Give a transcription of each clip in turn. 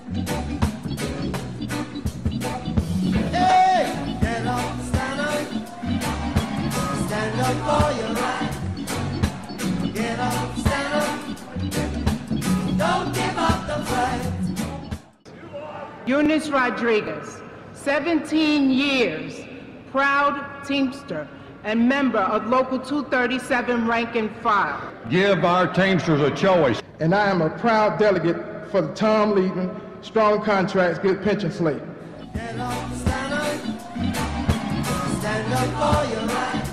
Hey, get up, stand up. Stand up for your right. Get up, stand up. Don't give up the fight. Eunice Rodriguez, 17 years, proud Teamster and member of Local 237 rank and file. Give our Teamsters a choice. And I am a proud delegate for the Tom Leaton Strong Contracts, Good Pension Slate. Get up, stand up. Stand up for your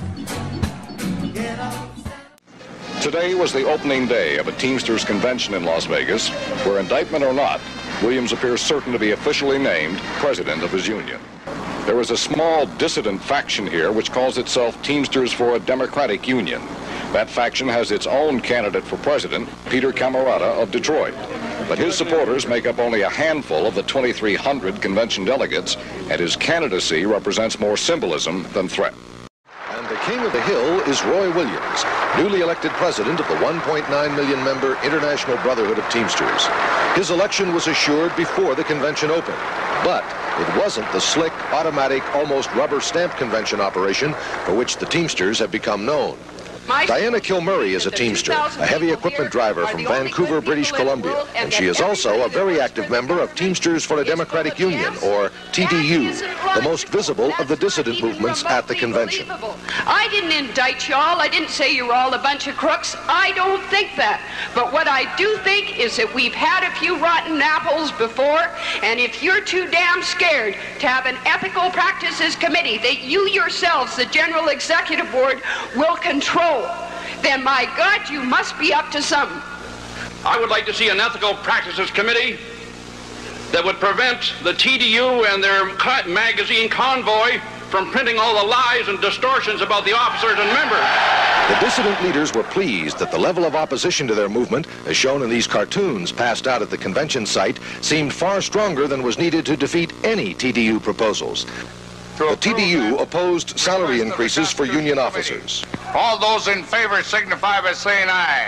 right. Get up, stand up. Today was the opening day of a Teamsters Convention in Las Vegas, where, indictment or not, Williams appears certain to be officially named president of his union. There is a small dissident faction here which calls itself Teamsters for a Democratic Union. That faction has its own candidate for president, Peter Camarata of Detroit. But his supporters make up only a handful of the 2,300 convention delegates, and his candidacy represents more symbolism than threat. And the king of the hill is Roy Williams, newly elected president of the 1.9 million member International Brotherhood of Teamsters. His election was assured before the convention opened, but it wasn't the slick, automatic, almost rubber stamp convention operation for which the Teamsters have become known. Diana Kilmurray is a Teamster, a heavy equipment driver from Vancouver, British Columbia, and she is also a very active member of Teamsters for a Democratic Union, or TDU, the most visible of the dissident movements at the convention. I didn't indict y'all. I didn't say you were all a bunch of crooks. I don't think that. But what I do think is that we've had a few rotten apples before, and if you're too damn scared to have an ethical practices committee that you yourselves, the General Executive Board, will control, then my God, you must be up to something. I would like to see an ethical practices committee that would prevent the TDU and their magazine Convoy from printing all the lies and distortions about the officers and members. The dissident leaders were pleased that the level of opposition to their movement, as shown in these cartoons passed out at the convention site, seemed far stronger than was needed to defeat any TDU proposals. The TDU opposed salary increases for union officers. All those in favor signify by saying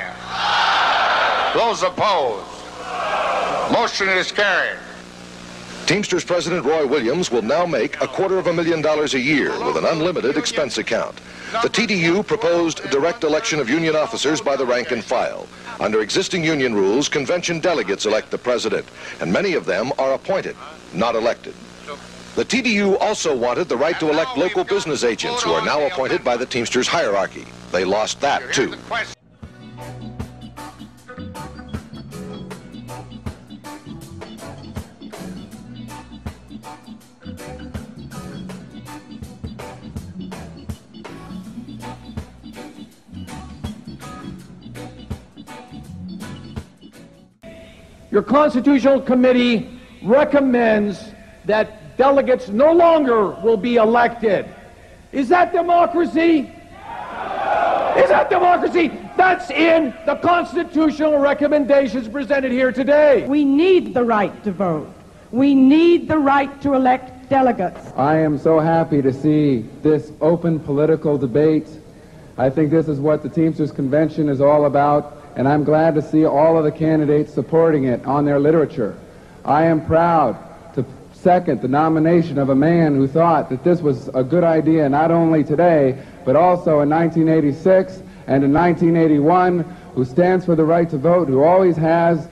aye. Those opposed, motion is carried. Teamsters President Roy Williams will now make $250,000 a year with an unlimited expense account. The TDU proposed direct election of union officers by the rank and file. Under existing union rules, convention delegates elect the president, and many of them are appointed, not elected. The TDU also wanted the right to elect local business agents, who are now appointed by the Teamsters hierarchy. They lost that, too. Your Constitutional Committee recommends that delegates no longer will be elected. Is that democracy? Is that democracy? That's in the constitutional recommendations presented here today. We need the right to vote. We need the right to elect delegates. I am so happy to see this open political debate. I think this is what the Teamsters Convention is all about, and I'm glad to see all of the candidates supporting it on their literature. I am proud to second the nomination of a man who thought that this was a good idea not only today, but also in 1986 and in 1981, who stands for the right to vote, who always has.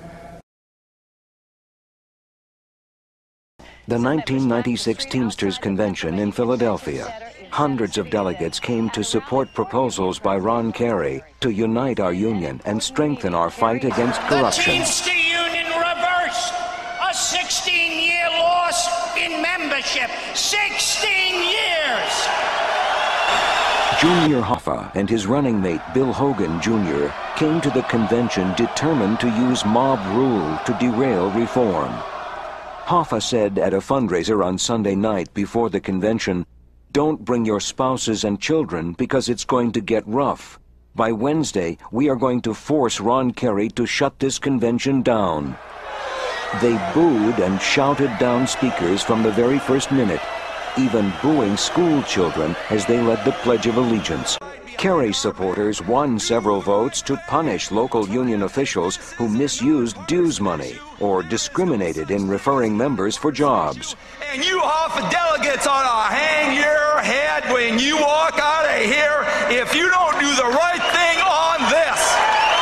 The 1996 Teamsters Convention in Philadelphia. Hundreds of delegates came to support proposals by Ron Carey to unite our union and strengthen our fight against corruption. The Teamster Union reversed a 16-year loss in membership. 16 years! Junior Hoffa and his running mate Bill Hogan Jr. came to the convention determined to use mob rule to derail reform. Hoffa said at a fundraiser on Sunday night before the convention, "Don't bring your spouses and children because it's going to get rough. By Wednesday, we are going to force Ron Carey to shut this convention down." They booed and shouted down speakers from the very first minute, even booing school children as they led the Pledge of Allegiance. Kerry supporters won several votes to punish local union officials who misused dues money or discriminated in referring members for jobs. And you offer delegates ought to hang your head when you walk out of here if you don't do the right thing on this.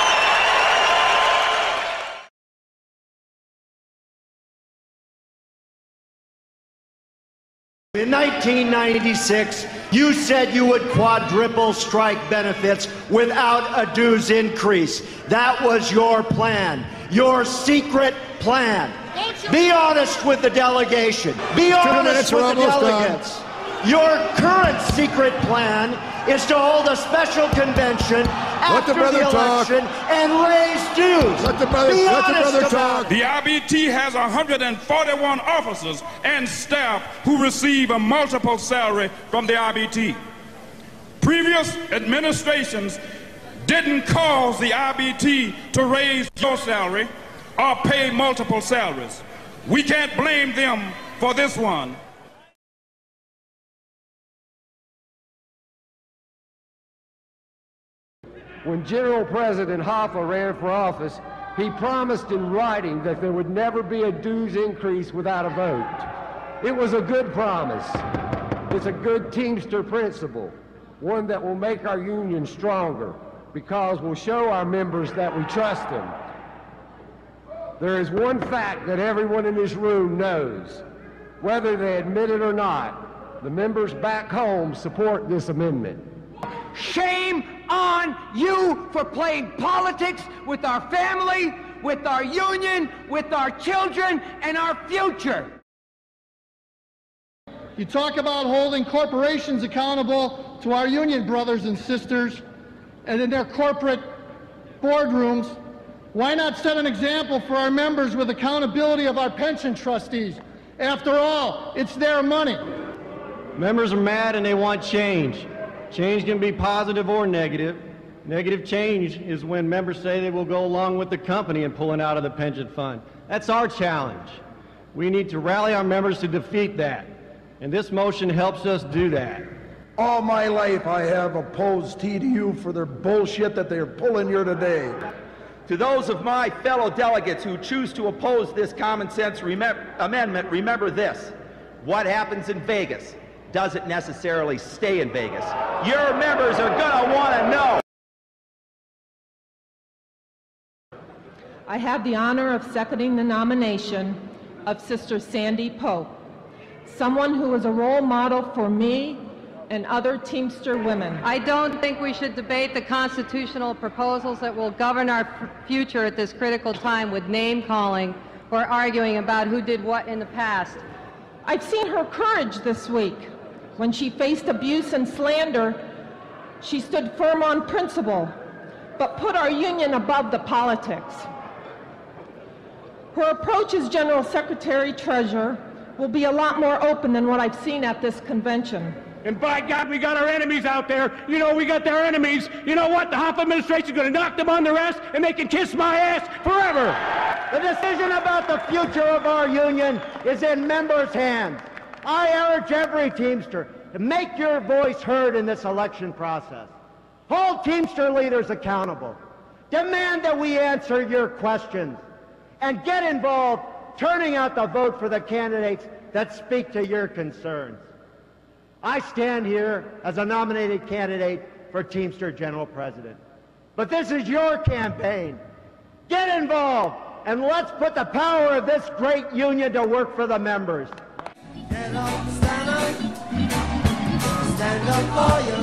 In 1996, you said you would quadruple strike benefits without a dues increase. That was your plan, your secret plan. Be honest with the delegation. Be honest with the delegates. Your current secret plan is to hold a special convention after the election and raise dues. Be honest about it. The IBT has 141 officers and staff who receive a multiple salary from the IBT. Previous administrations didn't cause the IBT to raise your salary or pay multiple salaries. We can't blame them for this one. When General President Hoffa ran for office, he promised in writing that there would never be a dues increase without a vote. It was a good promise. It's a good Teamster principle, one that will make our union stronger because we'll show our members that we trust them. There is one fact that everyone in this room knows. Whether they admit it or not, the members back home support this amendment. Shame on you for playing politics with our family, with our union, with our children, and our future. You talk about holding corporations accountable to our union brothers and sisters and in their corporate boardrooms. Why not set an example for our members with accountability of our pension trustees? After all, it's their money. Members are mad and they want change. Change can be positive or negative. Negative change is when members say they will go along with the company in pulling out of the pension fund. That's our challenge. We need to rally our members to defeat that. And this motion helps us do that. All my life I have opposed TDU for their bullshit that they're pulling here today. To those of my fellow delegates who choose to oppose this common sense amendment, remember this. What happens in Vegas doesn't necessarily stay in Vegas. Your members are gonna want to know. I have the honor of seconding the nomination of Sister Sandy Pope, someone who is a role model for me and other Teamster women. I don't think we should debate the constitutional proposals that will govern our future at this critical time with name-calling or arguing about who did what in the past. I've seen her courage this week. When she faced abuse and slander, she stood firm on principle, but put our union above the politics. Her approach as General Secretary-Treasurer will be a lot more open than what I've seen at this convention. And by God, we got our enemies out there. You know, we got their enemies. You know what? The Hoffa administration is going to knock them on their ass, and they can kiss my ass forever. The decision about the future of our union is in members' hands. I urge every Teamster to make your voice heard in this election process. Hold Teamster leaders accountable. Demand that we answer your questions. And get involved turning out the vote for the candidates that speak to your concerns. I stand here as a nominated candidate for Teamster General President. But this is your campaign. Get involved, and let's put the power of this great union to work for the members. Get up, stand up for your